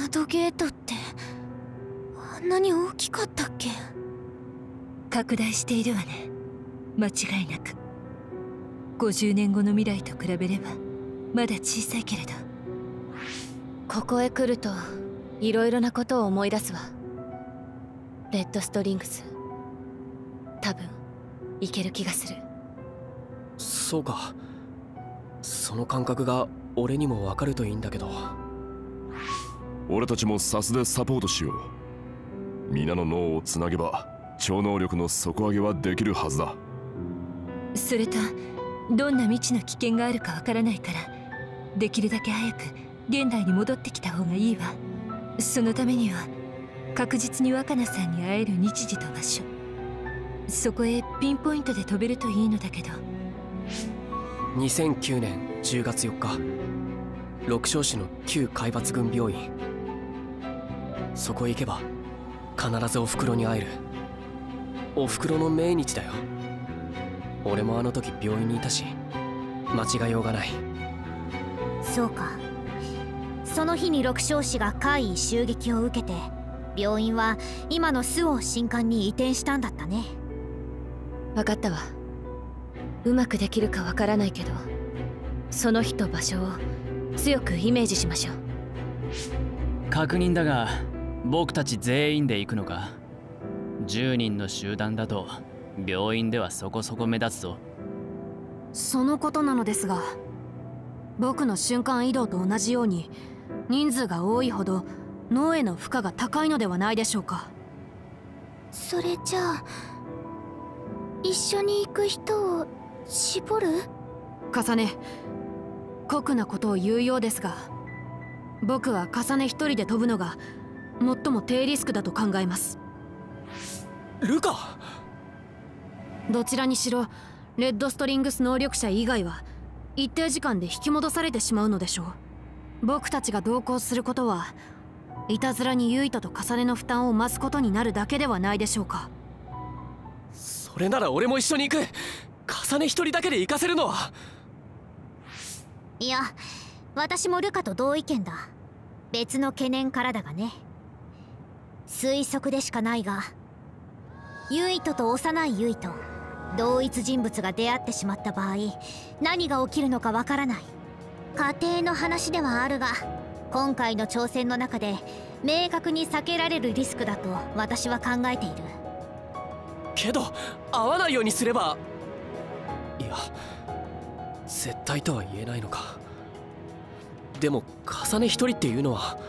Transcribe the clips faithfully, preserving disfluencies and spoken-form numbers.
ドゲートってあんなに大きかったっけ？ 拡大しているわね。間違いなく。ごじゅうねんごの未来と比べればまだ小さいけれど。 ここへ来るといろいろなことを思い出すわ。レッドストリングス、多分いける気がする。 そうか。その感覚が俺にも分かるといいんだけど。 俺たちもサスでサポートしよう。皆の脳をつなげば超能力の底上げはできるはずだ。 それとどんな未知の危険があるかわからないから、できるだけ早く現代に戻ってきた方がいいわ。そのためには確実に若菜さんに会える日時と場所、そこへピンポイントで飛べるといいのだけど。 にせんきゅうねんじゅうがつよっか、六少市の旧海抜軍病院。そこへ行けば必ずおふくろに会える。おふくろの命日だよ。俺もあの時病院にいたし間違いようがない。 そうか。その日に六少氏が怪異襲撃を受けて、病院は今の周防新館に移転したんだったね。 分かったわ。うまくできるかわからないけど、その日と場所を強くイメージしましょう。 確認だが、僕たち全員で行くのか？じゅうにんの集団だと病院ではそこそこ目立つぞ。 そのことなのですが、僕の瞬間移動と同じように人数が多いほど脳への負荷が高いのではないでしょうか。 それじゃあ一緒に行く人を絞る？ 重ね、酷なことを言うようですが、僕は重ね一人で飛ぶのが最も低リスクだと考えます。 ルカ！ どちらにしろレッドストリングス能力者以外は一定時間で引き戻されてしまうのでしょう。僕たちが同行することはいたずらにユイトと重ねの負担を増すことになるだけではないでしょうか。 それなら俺も一緒に行く。重ね一人だけで行かせるのは。 いや、私もルカと同意見だ。別の懸念からだがね。推測でしかないが、ユイトと幼いユイト、同一人物が出会ってしまった場合、何が起きるのかわからない。家庭の話ではあるが、今回の挑戦の中で明確に避けられるリスクだと私は考えている。 けど会わないようにすれば。いや、絶対とは言えないのか。でも重ね一人っていうのは。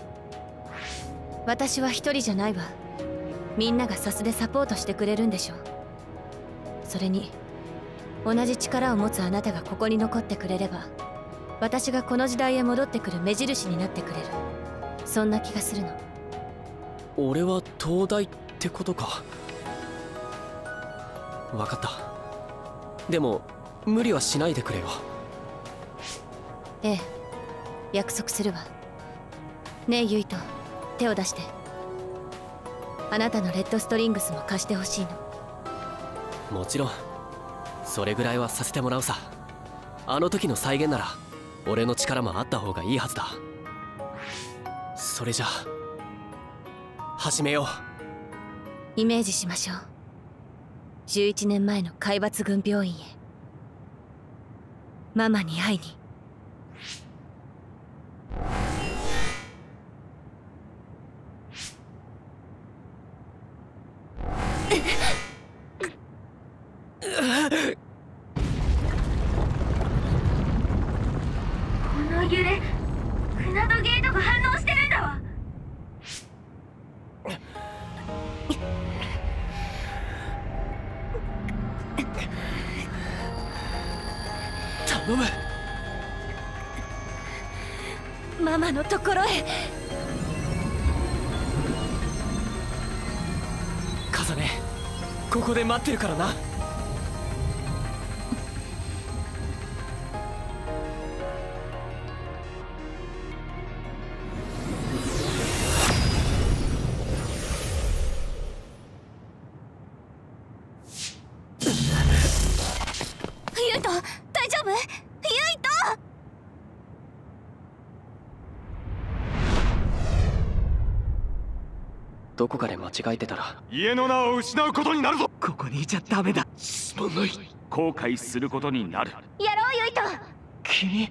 私は一人じゃないわ。みんながサスでサポートしてくれるんでしょ。それに同じ力を持つあなたがここに残ってくれれば、私がこの時代へ戻ってくる目印になってくれる。そんな気がするの。 俺は東大ってことか。分かった。でも無理はしないでくれよ。 ええ、約束するわ。ねえユイト、手を出して。あなたのレッドストリングスも貸してほしいの。 もちろん、それぐらいはさせてもらうさ。あの時の再現なら俺の力もあった方がいいはずだ。それじゃあ始めよう。 イメージしましょう。じゅういちねんまえの海抜軍病院へ、ママに会いに。 この揺れ、クナドゲートが反応してるんだわ。 頼む。 ママのところへ。 カザネ、ここで待ってるからな。 ユイト、大丈夫？ユイト！ どこかで間違えてたら家の名を失うことになるぞ。 ここにいちゃダメだ。 すまない。後悔することになる。 やろうユイト。 君。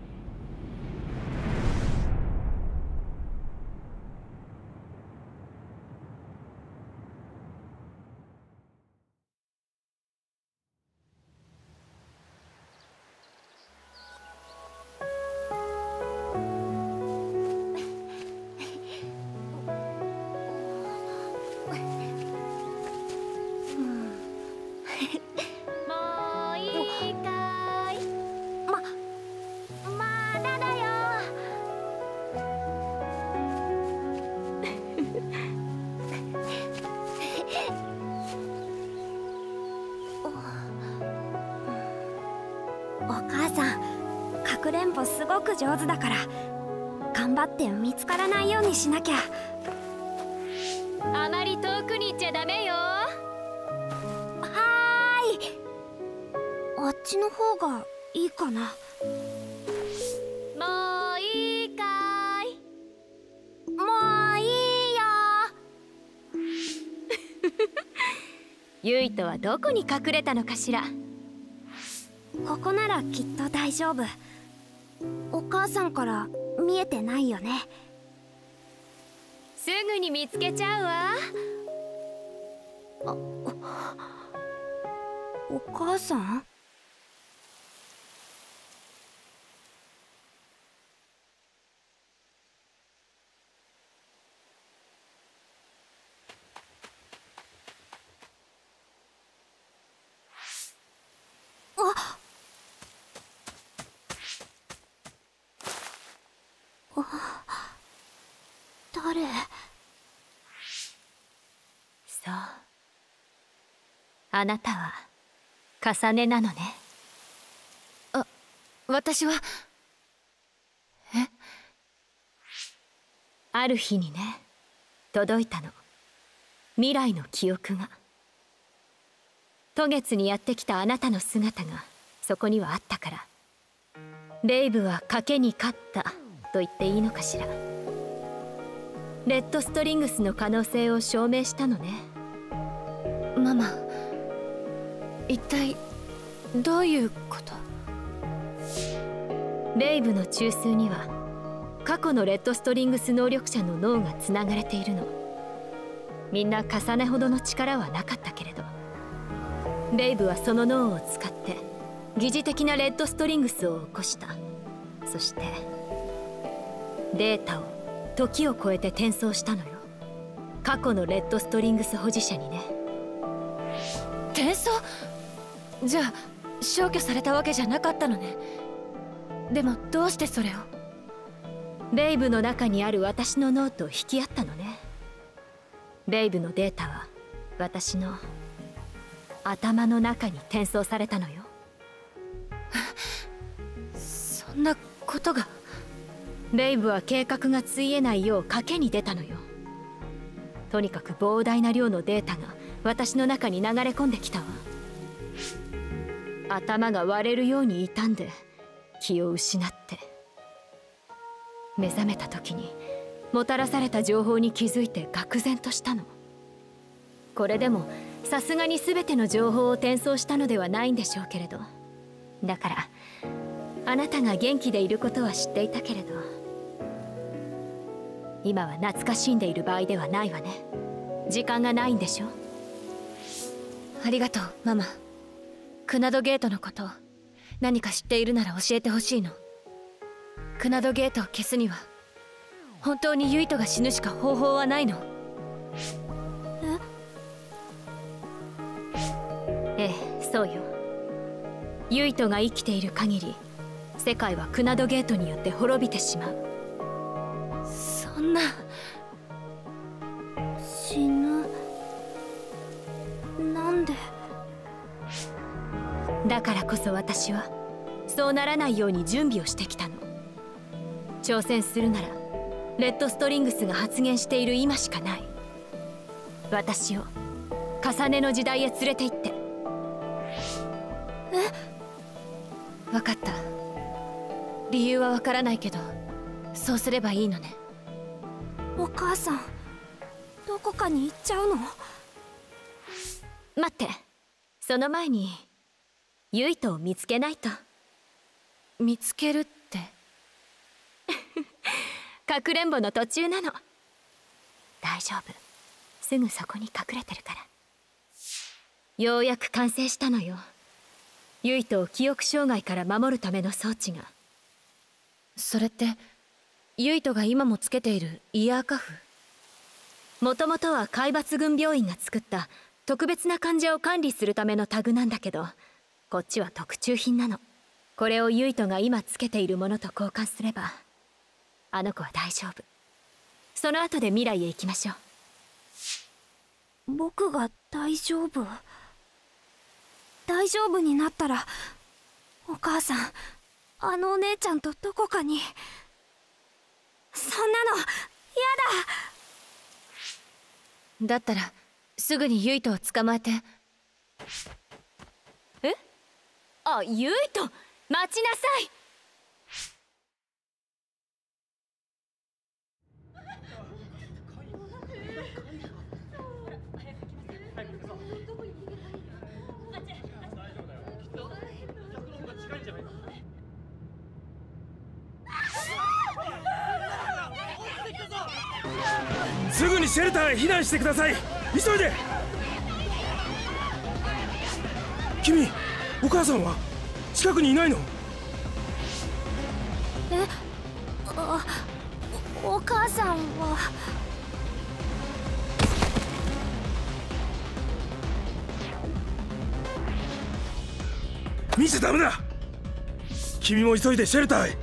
くれんぼすごく上手だから頑張って見つからないようにしなきゃ。 あまり遠くに行っちゃダメよ。 はーい。あっちの方がいいかな。 もういいかい。 もういいよ。 ユイトはどこに隠れたのかしら。 ここならきっと大丈夫。お母さんから見えてないよね。 すぐに見つけちゃうわ。 あ、お母さん？あ誰？ そう、あなたは重ねなのね。あ、私はえある日にね、届いたの、未来の記憶が。渡月にやってきたあなたの姿がそこにはあったから、レイブは賭けに勝ったと言っていいのかしら。レッドストリングスの可能性を証明したのね。 ママ、一体どういうこと？ レイブの中枢には過去のレッドストリングス能力者の脳がつながれているの。みんな重ねほどの力はなかったけれど、レイブはその脳を使って疑似的なレッドストリングスを起こした。そしてデータを時を超えて転送したのよ。過去のレッドストリングス保持者にね。 転送？じゃあ消去されたわけじゃなかったのね。でもどうしてそれを？ レイブの中にある私の脳と引き合ったのね。レイブのデータは私の頭の中に転送されたのよ。 そんなことが。 レイブは計画がついえないよう賭けに出たのよ。とにかく膨大な量のデータが私の中に流れ込んできたわ。頭が割れるように傷んで気を失って、目覚めた時にもたらされた情報に気づいて愕然としたの。これでもさすがに全ての情報を転送したのではないんでしょうけれど、だからあなたが元気でいることは知っていたけれど、今は懐かしんでいる場合ではないわね。時間がないんでしょ。 ありがとうママ。クナドゲートのこと何か知っているなら教えてほしいの。クナドゲートを消すには本当にユイトが死ぬしか方法はないの？ えええ、そうよ。ユイトが生きている限り世界はクナドゲートによって滅びてしまう。 そんな。 死ぬ。なんで？ だからこそ私はそうならないように準備をしてきたの。挑戦するならレッドストリングスが発現している今しかない。私を重ねの時代へ連れて行って。 え？分かった。理由はわからないけどそうすればいいのね。 お母さん、 どこかに行っちゃうの？ 待って、その前にユイトを見つけないと。見つけるってかくれんぼの途中なの。大丈夫、すぐそこに隠れてるから。ようやく完成したのよ、ユイトを記憶障害から守るための装置が。それってユイトが今もつけているイヤーカフ？もともとは海抜軍病院が作った特別な患者を管理するためのタグなんだけど、こっちは特注品なの。これをユイトが今つけているものと交換すればあの子は大丈夫。その後で未来へ行きましょう。僕が大丈夫？大丈夫になったらお母さん、あのお姉ちゃんとどこかに。そんなのやだ。だったらすぐにユイトを捕まえて。え？あ、ユイト、待ちなさい。 すぐにシェルターへ避難してください。急いで。君、お母さんは近くにいないの？ え、あ、お、お母さんは。 見ちゃダメだ。君も急いでシェルターへ。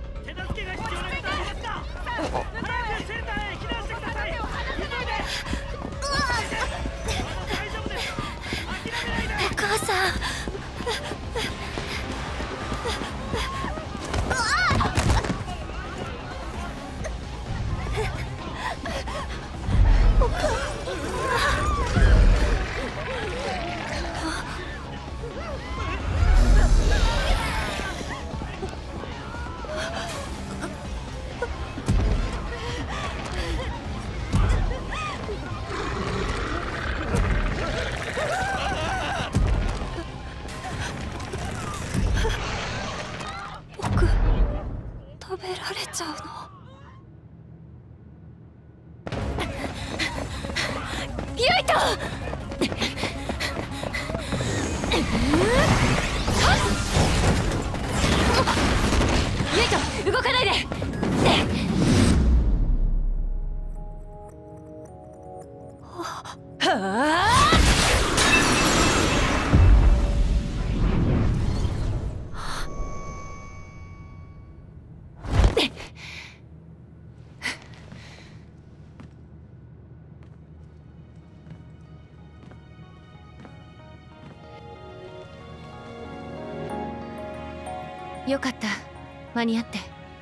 お母さん。食べられちゃうの？ユイト！ ユイト、動かないで。はあ。よかった、間に合って。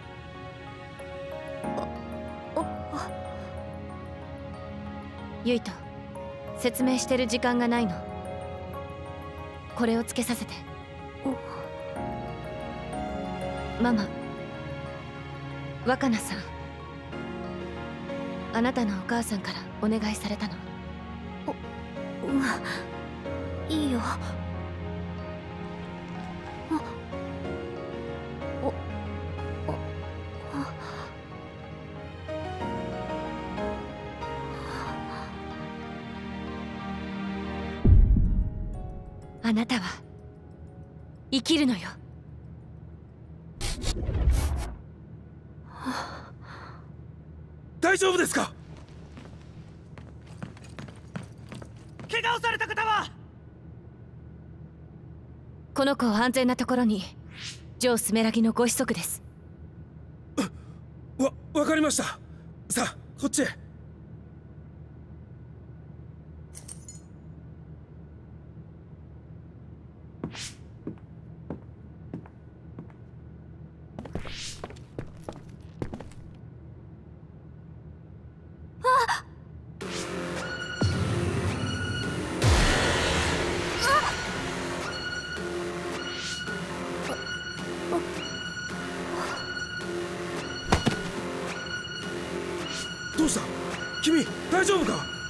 ユイト、説明してる時間がないの。これをつけさせて。ママ、若菜さん、あなたのお母さんからお願いされたの。 う、うん、いいよ。 あなたは生きるのよ。 大丈夫ですか？ 怪我をされた方は？ この子を安全なところに。ジョー・スメラギのご子息です。 わ、わかりました。さあ、こっちへ。どうした？君、大丈夫か？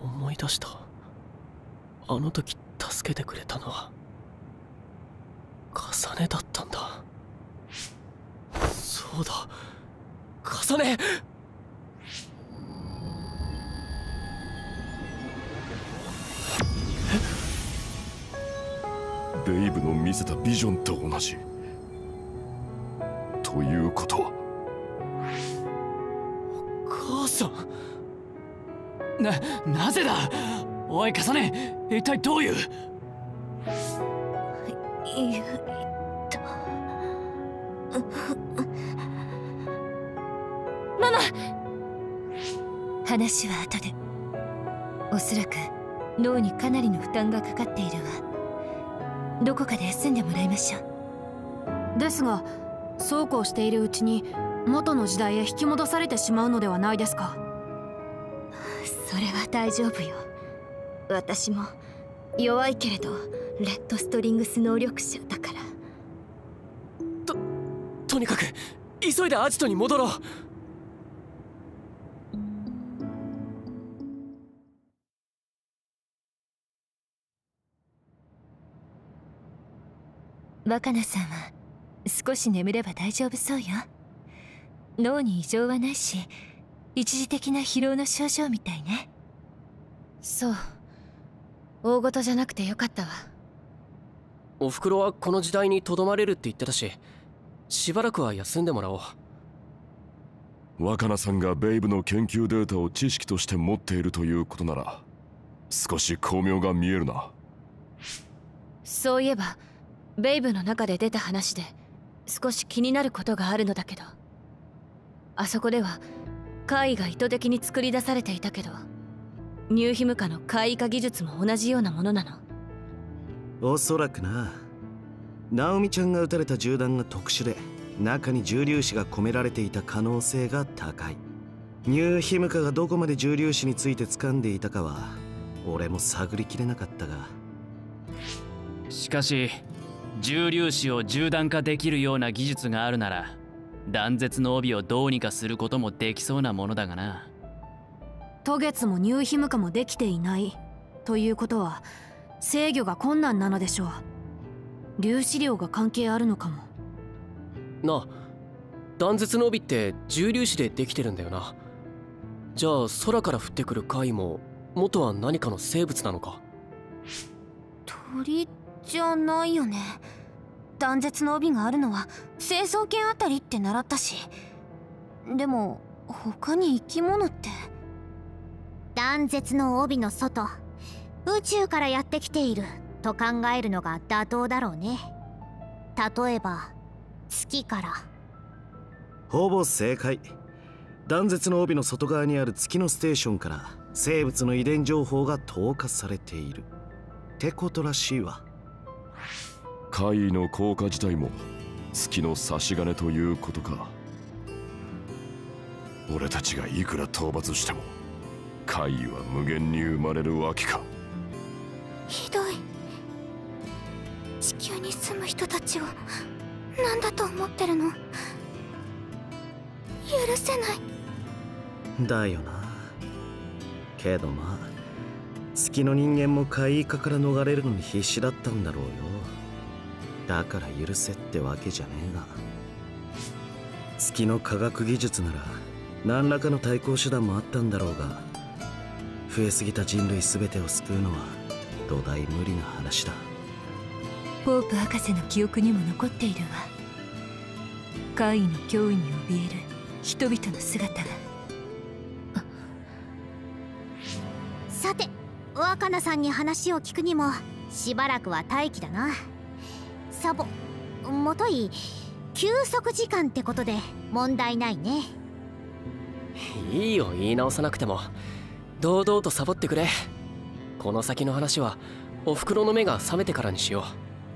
思い出した。あの時助けてくれたのはカサネだったんだ。そうだ、カサネ。 ベイブの見せたビジョンと同じということは、 母さん。 な、なぜだ。おいカサネ、一体どういう。 ゆいとママ。話は後で。おそらく脳にかなりの負担がかかっているわ。どこかで休んでもらいましょう。ですがそうこうしているうちに元の時代へ引き戻されてしまうのではないですか。 それは大丈夫よ。私も弱いけれどレッドストリングス能力者だから。 ととにかく急いでアジトに戻ろう。 若菜さんは少し眠れば大丈夫そうよ。脳に異常はないし、一時的な疲労の症状みたいね。 そう、大事じゃなくてよかったわ。 おふくろはこの時代にとどまれるって言ってたし、しばらくは休んでもらおう。 若菜さんがベイブの研究データを知識として持っているということなら少し巧妙が見えるな。 そういえばベイブの中で出た話で少し気になることがあるのだけど、あそこでは怪異が意図的に作り出されていたけど、ニューヒムカの怪異化技術も同じようなものなの。 おそらくな。ナオミちゃんが撃たれた銃弾が特殊で中に重粒子が込められていた可能性が高い。ニューヒムカがどこまで重粒子について掴んでいたかは俺も探りきれなかったが、 しかし重粒子を銃弾化できるような技術があるなら断絶の帯をどうにかすることもできそうなものだがな。 渡月もニューヒムカもできていないということは制御が困難なのでしょう。粒子量が関係あるのかもなあ。断絶の帯って重粒子でできてるんだよな。じゃあ空から降ってくる怪異も元は何かの生物なのか。 鳥じゃないよね。断絶の帯があるのは成層圏あたりって習ったし。でも他に生き物って。 断絶の帯の外、宇宙からやってきていると考えるのが妥当だろうね。例えば月から。 ほぼ正解。断絶の帯の外側にある月のステーションから生物の遺伝情報が投下されているってことらしいわ。 怪異の効果自体も月の差し金ということか。俺たちがいくら討伐しても怪異は無限に生まれるわけか。 ひどい。地球に住む人たちを何だと思ってるの。許せない。 だよな。けどまあ月の人間も怪異化から逃れるのに必死だったんだろうよ。だから許せってわけじゃねえが、月の科学技術なら何らかの対抗手段もあったんだろうが、増えすぎた人類全てを救うのは土台無理な話だ。 ポープ博士の記憶にも残っているわ。怪異の脅威に怯える人々の姿が。 さて若菜さんに話を聞くにもしばらくは待機だな。サボもとい休息時間ってことで問題ないね。 いいよ、言い直さなくても。堂々とサボってくれ。この先の話はおふくろの目が覚めてからにしよう。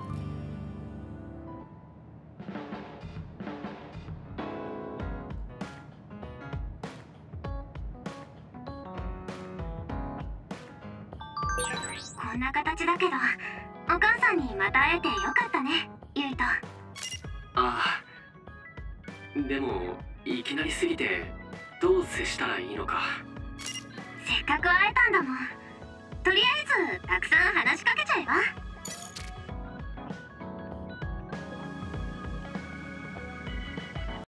こんな形だけどお母さんにまた会えてよかったね、ユイと。 ああ、でもいきなりすぎてどう接したらいいのか。 せっかく会えたんだもん。 とりあえずたくさん話しかけちゃえば。